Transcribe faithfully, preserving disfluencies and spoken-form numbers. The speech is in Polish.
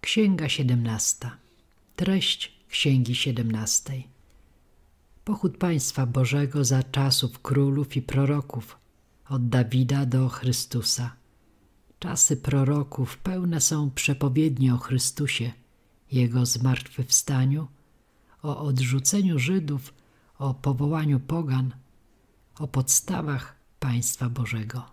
Księga siedemnasta. Treść Księgi siedemnastej. Pochód Państwa Bożego za czasów królów i proroków, od Dawida do Chrystusa. Czasy proroków pełne są przepowiedni o Chrystusie, Jego zmartwychwstaniu, o odrzuceniu Żydów, o powołaniu pogan, o podstawach Państwa Bożego.